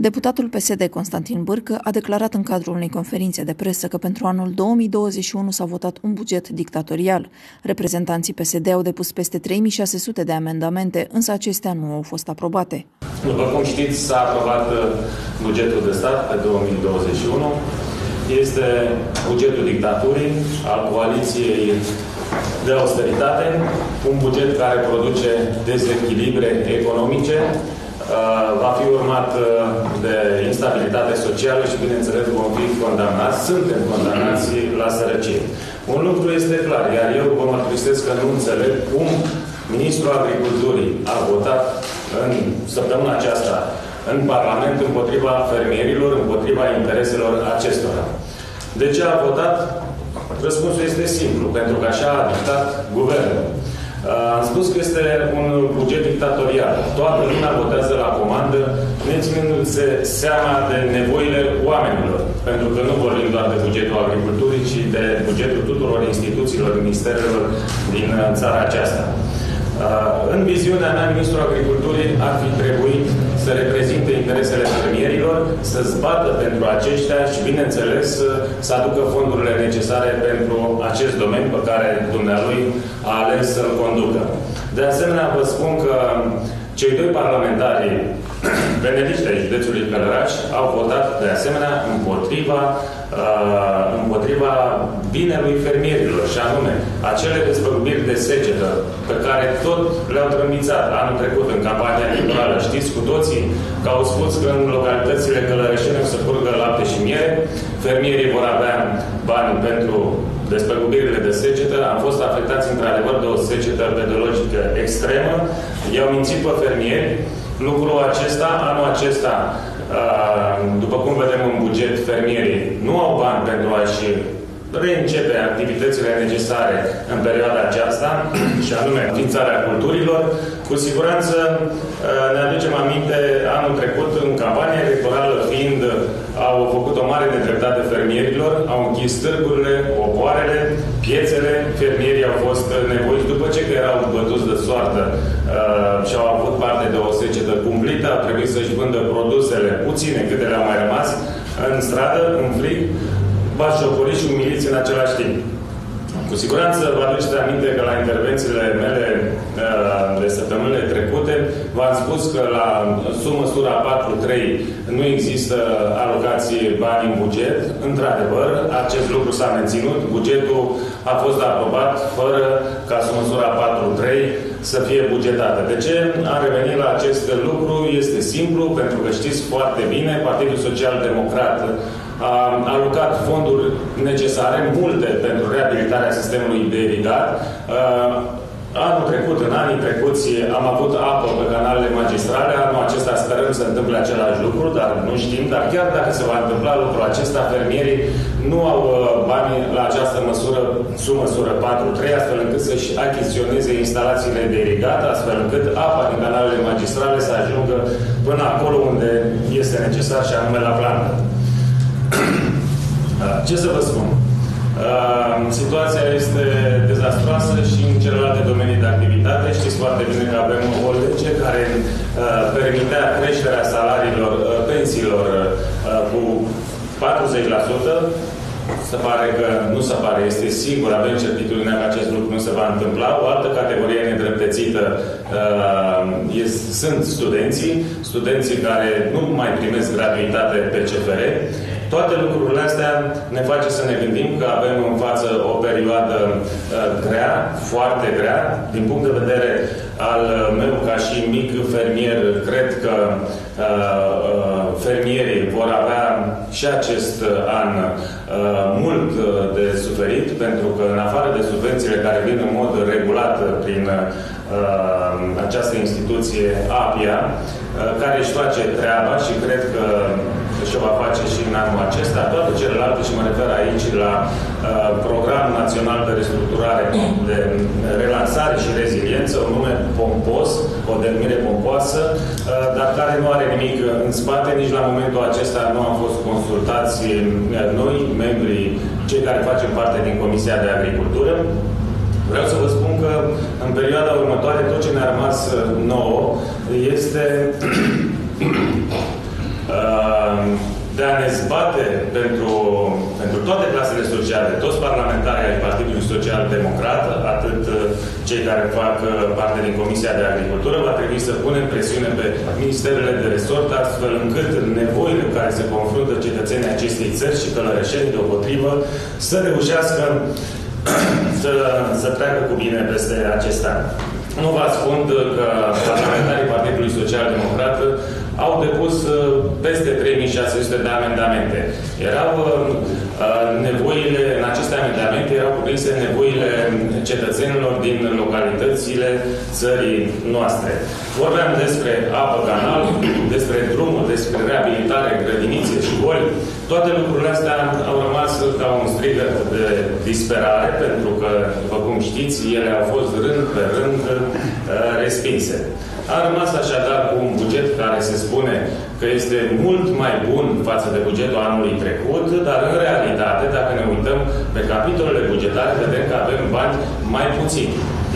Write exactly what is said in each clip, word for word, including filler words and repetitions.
Deputatul P S D Constantin Bârcă a declarat în cadrul unei conferințe de presă că pentru anul două mii douăzeci și unu s-a votat un buget dictatorial. Reprezentanții P S D au depus peste trei mii șase sute de amendamente, însă acestea nu au fost aprobate. După cum știți, s-a aprobat bugetul de stat pe două mii douăzeci și unu. Este bugetul dictaturii al coaliției de austeritate, un buget care produce dezechilibre economice, va fi urmat de instabilitate socială și, bineînțeles, vom fi condamnați, suntem condamnați la sărăcie. Un lucru este clar, iar eu vă mărturisesc că nu înțeleg cum Ministrul Agriculturii a votat în săptămâna aceasta în Parlament împotriva fermierilor, împotriva intereselor acestora. De ce a votat? Răspunsul este simplu, pentru că așa a dictat guvernul. Am spus că este un buget dictatorial. Toată lumea votează la comandă, neținându-se seama de nevoile oamenilor. Pentru că nu vorbim doar de bugetul agriculturii, ci de bugetul tuturor instituțiilor, ministerelor din țara aceasta. În viziunea mea, Ministrul Agriculturii ar fi trebuit să reprezinte interesele fermierilor, să zbată pentru aceștia și, bineînțeles, să aducă fondurile necesare pentru acest domeniu pe care dumnealui a ales să-l conducă. De asemenea, vă spun că cei doi parlamentari benediști ai județului Călăraș au votat, de asemenea, împotriva, uh, împotriva binelui fermierilor, și anume acele despăgubiri de secetă pe care tot le-au trâmbițat anul trecut în campania electorală. Știți cu toții că au spus că în localitățile călărășene o să curgă lapte și miere, fermierii vor avea bani pentru despăgubirile de secetă. Am fost afectați într-adevăr de o secetă pedologică extremă. I-au mințit pe fermieri. Lucrul acesta, anul acesta, după cum vedem în buget, fermierii nu au bani pentru a-și reîncepe activitățile necesare în perioada aceasta, și anume înființarea culturilor. Cu siguranță ne aducem aminte anul trecut, în campania electorală fiind, au făcut o mare nedreptate fermierilor, au închis târgurile, oboarele, piețele, fermierii au fost nevoiți, după ce că erau bătuți de soartă și au avut parte de o secetă cumplită, au trebuit să-și vândă produsele, puține câte le-au mai rămas, în stradă, în frig, bașocoriți și umiliți în același timp. Cu siguranță vă aduceți aminte că la intervențiile mele de săptămânile trecute v-am spus că la sub măsura patru trei nu există alocații bani în buget. Într-adevăr, acest lucru s-a menținut. Bugetul a fost aprobat fără ca sub măsura patru trei să fie bugetată. De ce am revenit la acest lucru? Este simplu, pentru că știți foarte bine, Partidul Social Democrat a alocat fonduri necesare, multe, pentru reabilitarea sistemului de irigat. Anul trecut, în anii trecuți, am avut apă pe canalele magistrale. Anul acesta sperăm să întâmple același lucru, dar nu știm. Dar chiar dacă se va întâmpla lucrul acesta, fermierii nu au bani la această măsură, sub măsură patru trei, astfel încât să-și achiziționeze instalațiile de irigat, astfel încât apa din canalele magistrale să ajungă până acolo unde este necesar, și anume la plantă. Ce să vă spun? Situația este dezastroasă și în celelalte domenii de activitate. Știți foarte bine că avem o lege care permitea creșterea salariilor, pensiilor cu patruzeci la sută. Se pare că nu se pare, este sigur, avem certitudinea că acest lucru nu se va întâmpla. O altă categorie nedreptățită uh, sunt studenții, studenții care nu mai primesc gratuitate pe C F R. Toate lucrurile astea ne face să ne gândim că avem în față o perioadă uh, grea, foarte grea. Din punct de vedere al meu ca și mic fermier, cred că uh, fermierii vor avea și acest an uh, mult de suferit, pentru că în afară de subvențiile care vin în mod regulat prin uh, această instituție A P I A, uh, care își face treaba și cred că și o va face și în anul acesta, toate celelalte, și mă refer aici la uh, Programul Național de Restructurare, de Relansare și Reziliență, un nume pompos, o denumire pompoasă, uh, dar care nu are nimic în spate. Nici la momentul acesta nu am fost consultați noi, membrii, cei care facem parte din Comisia de Agricultură. Vreau să vă spun că în perioada următoare tot ce ne-a rămas nouă este uh, Partidului Social Democrat, atât cei care fac parte din Comisia de Agricultură, va trebui să punem presiune pe ministerele de resort, astfel încât nevoile cu care se confruntă cetățenii acestei țări și călărășenii deopotrivă să reușească să, să treacă cu bine peste acest an. Nu vă ascund că parlamentarii Partidului Social Democrat au depus peste trei mii șase sute de amendamente. Erau nevoile, în aceste amendamente erau cuprinse nevoile cetățenilor din localitățile țării noastre. Vorbeam despre apă, canal, despre drumuri, despre reabilitare, grădinițe, școli. Toate lucrurile astea au rămas ca un strigăt de disperare, pentru că, după cum știți, ele au fost rând pe rând respinse. A rămas așadar cu un buget care se spune că este mult mai bun față de bugetul anului trecut, dar în realitate, dacă ne uităm pe capitolele bugetare, vedem că avem bani mai puțini.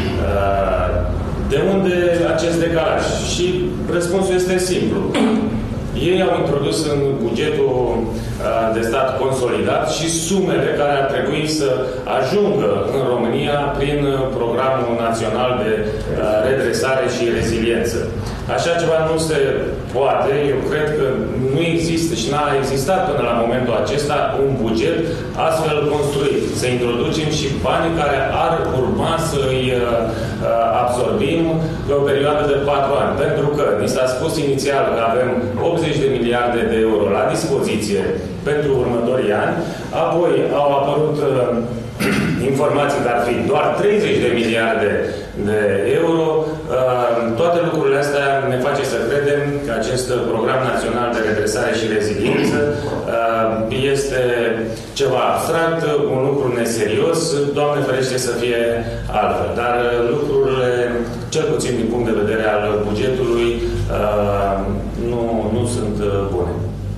De unde acest decalaj? Și răspunsul este simplu. Ei au introdus în bugetul de stat consolidat și sumele care ar trebui să ajungă în România prin Programul Național de Redresare și Reziliență. Așa ceva nu se poate. Eu cred că nu există și n-a existat până la momentul acesta un buget astfel construit. Să introducem și banii care ar urma să îi absorbim pe o perioadă de patru ani. Pentru că ni s-a spus inițial că avem optzeci de miliarde de euro la dispoziție pentru următorii ani, apoi au apărut uh, informații că ar fi doar treizeci de miliarde de euro. Uh, toate lucrurile astea ne face să credem că acest Program Național de Redresare și Reziliență uh, este ceva abstract, un lucru neserios, Doamne ferește să fie altfel. Dar uh, lucrurile, cel puțin din punct de vedere al bugetului, uh, nu, nu sunt uh, bune.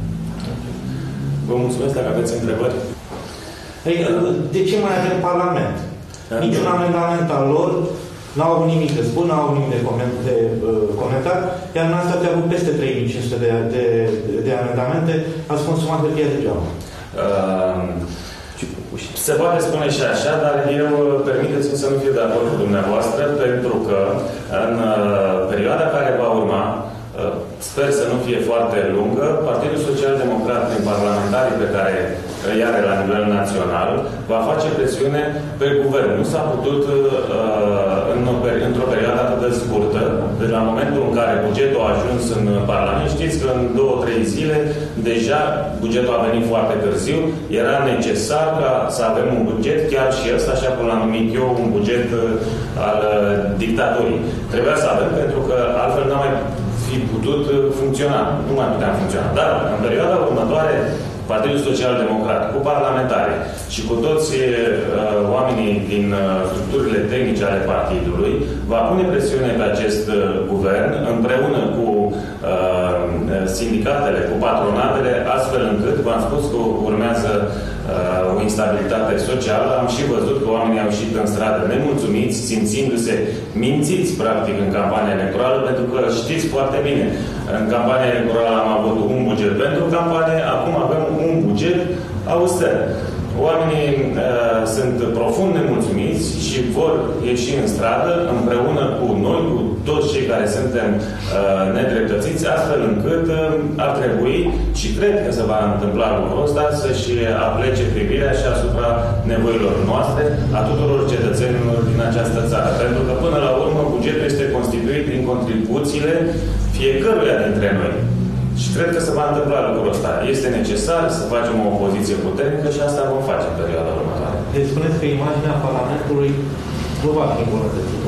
Vă mulțumesc dacă aveți întrebări. De ce mai avem Parlament? Niciun amendament al lor n-au avut nimic de spun, n-au avut nimic de, coment, de uh, comentat, iar în asta ați avut peste trei mii cinci sute de, de, de amendamente, ați consumat hârtie degeaba. Uh, se poate spune și așa, dar eu permiteți-mi să nu fiu de acord cu dumneavoastră, pentru că în uh, perioada care va urma, sper să nu fie foarte lungă, Partidul Social Democrat, prin parlamentarii pe care îi are la nivel național, va face presiune pe guvern. Nu s-a putut într-o perioadă atât de scurtă, de la momentul în care bugetul a ajuns în Parlament. Știți că în două, trei zile, deja bugetul a venit foarte târziu, era necesar ca să avem un buget, chiar și ăsta, așa cum l-am numit eu, un buget al dictaturii. Trebuia să avem, pentru că altfel n-am mai fi putut funcționa. Nu mai puteam funcționa. Dar, în perioada următoare, Partidul Social Democrat, cu parlamentare și cu toți uh, oamenii din uh, structurile tehnice ale partidului, va pune presiune pe acest uh, guvern, împreună cu uh, sindicatele, cu patronatele, astfel încât, v-am spus că urmează uh, o instabilitate socială. Am și văzut că oamenii au ieșit în stradă nemulțumiți, simțindu-se mințiți, practic, în campania electorală, pentru că știți foarte bine, în campania electorală am avut un buget pentru campanie, acum avem un buget auster. Oamenii uh, sunt profund nemulțumiți și vor ieși în stradă împreună cu noi, cu toți cei care suntem uh, nedreptățiți, astfel încât uh, ar trebui, și cred că se va întâmpla lucrul ăsta, să-și aplece privirea și asupra nevoilor noastre, a tuturor cetățenilor din această țară. Pentru că, până la urmă, bugetul este constituit din contribuțiile fiecăruia dintre noi. Și cred că se va întâmpla lucrul ăsta. Este necesar să facem o opoziție puternică și asta vom face în perioada următoare. Deci spuneți că imaginea Parlamentului nu va fi îmbunătățită.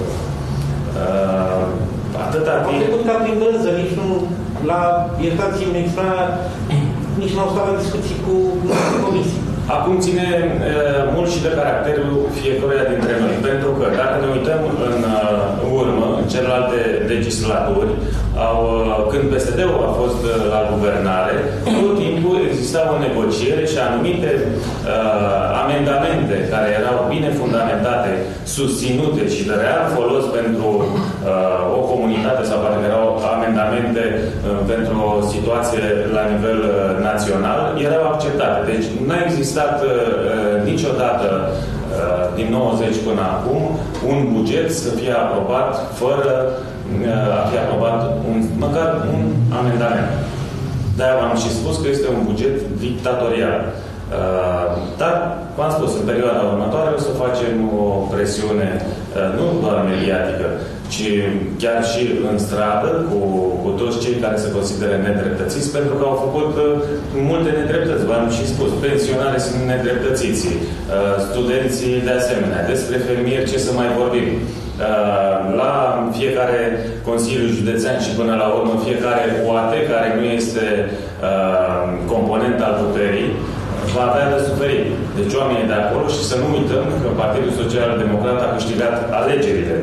Uh, atâta timp... Am trecut ca prin brânză, nici nu, la, iertați-mi exprimarea, nici nu au stat la discuții cu comisii. Acum ține uh, mult și de caracterul fiecăruia dintre noi. Pentru că, dacă ne uităm în uh, urmă, în celelalte legislaturi, au, uh, când P S D-ul a fost uh, la guvernare, tot timpul exista o negociere și anumite uh, amendamente care erau bine fundamentate, susținute și de real folos pentru uh, o comunitate, sau poate erau amendamente uh, pentru o situație la nivel uh, național, erau acceptate. Deci nu a existat uh, niciodată din nouăzeci până acum, un buget să fie aprobat fără a fi aprobat un, măcar un amendament. De-aia v-am și spus că este un buget dictatorial. Dar, v-am spus, în perioada următoare o să facem o presiune nu doar mediatică, ci chiar și în stradă cu, cu toți cei care se consideră nedreptățiți, pentru că au făcut multe nedreptăți, v-am și spus. Pensionarii sunt nedreptățiți, studenții de asemenea, despre fermieri ce să mai vorbim. La fiecare Consiliu Județean și până la urmă fiecare O A T care nu este component al puterii va avea de suferit. Deci oamenii de acolo, și să nu uităm că Partidul Social Democrat a câștigat alegerile.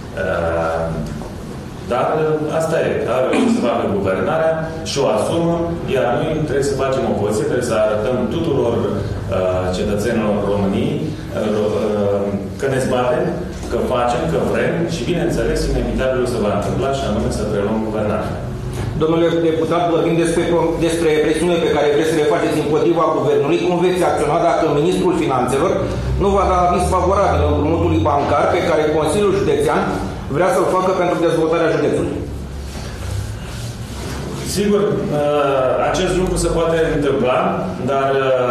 Dar asta e. Are să facă guvernarea și o asumă, iar noi trebuie să facem opoziție, trebuie să arătăm tuturor cetățenilor României că ne zbatem, că facem, că vrem și, bineînțeles, inevitabilul se va întâmpla și anume să preluăm guvernarea. Domnule deputat, vorbim despre, despre presiunile pe care vreți să le faceți împotriva guvernului. Cum veți acționa dacă ministrul Finanțelor nu va da aviz favorabil împrumutului bancar pe care Consiliul Județean vrea să-l facă pentru dezvoltarea județului? Sigur, acest lucru se poate întâmpla, dar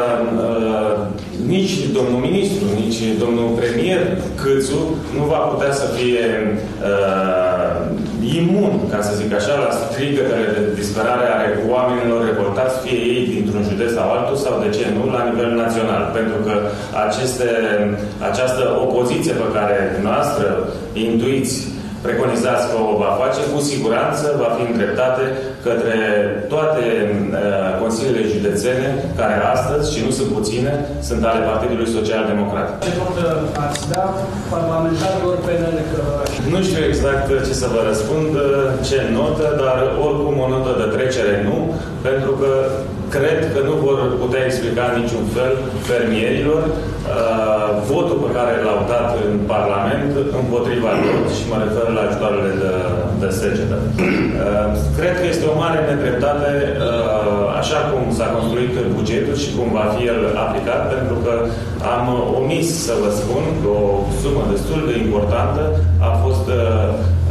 nici domnul ministru, nici domnul premier Câțu nu va putea să fie imun, ca să zic așa, la strigătele de disperare ale oamenilor revoltați, fie ei dintr-un județ sau altul, sau de ce nu, la nivel național. Pentru că aceste, această opoziție pe care noastră intuiți, preconizați că o va face, cu siguranță va fi îndreptate către toate uh, consiliile județene, care astăzi, și nu sunt puține, sunt ale Partidului Social Democrat. Ce notă ați da parlamentarilor P N L Călăraș? Nu știu exact ce să vă răspund, ce notă, dar oricum o notă de trecere nu, pentru că cred că nu vor putea explica în niciun fel fermierilor uh, votul pe care l-au dat în Parlament împotriva lor, și mă refer la ajutoarele de, de secetă. Uh, cred că este o mare nedreptate uh, așa cum s-a construit bugetul și cum va fi el aplicat, pentru că am omis să vă spun că o sumă destul de importantă a fost uh,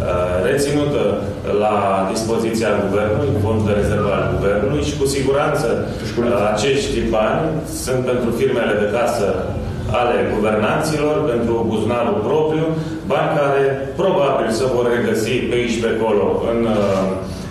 reținută la dispoziția Guvernului, în fond de rezervă al Guvernului, și cu siguranță acești bani sunt pentru firmele de casă ale guvernanților, pentru buzunarul propriu, bani care probabil se vor regăsi pe aici pe acolo în uh,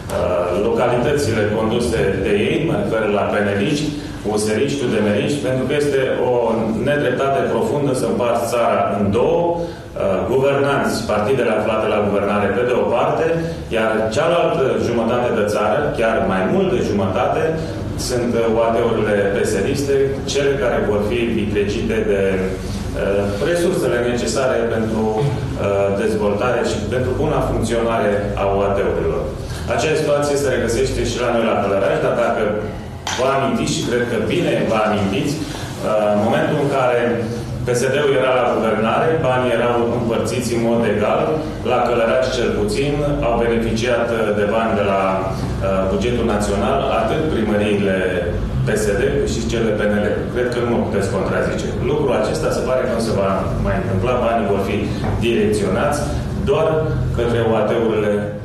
localitățile conduse de ei, mă refer la peneliști, useriști, udemeriști, pentru că este o nedreptate profundă să împarți țara în două, guvernanți, partidele aflate la guvernare pe de o parte, iar cealaltă jumătate de țară, chiar mai mult de jumătate, sunt O A T-urile peseriste, cele care vor fi vitregite de uh, resursele necesare pentru uh, dezvoltare și pentru buna funcționare a O A T-urilor. Acea situație se regăsește și la noi la Călăraș, dar dacă vă amintiți, și cred că bine vă amintiți, uh, în momentul în care P S D-ul era la guvernare, banii erau împărțiți în mod egal, la Călăraș cel puțin au beneficiat de bani de la uh, bugetul național, atât primăriile P S D cât și cele P N L. Cred că nu mă puteți contrazice. Lucrul acesta se pare că nu se va mai întâmpla, banii vor fi direcționați doar către O A T-urile